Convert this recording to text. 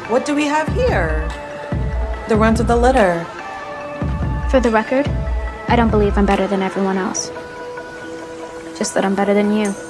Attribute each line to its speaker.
Speaker 1: What do we have here? The runt of the litter.
Speaker 2: For the record, I don't believe I'm better than everyone else. Just that I'm better than you.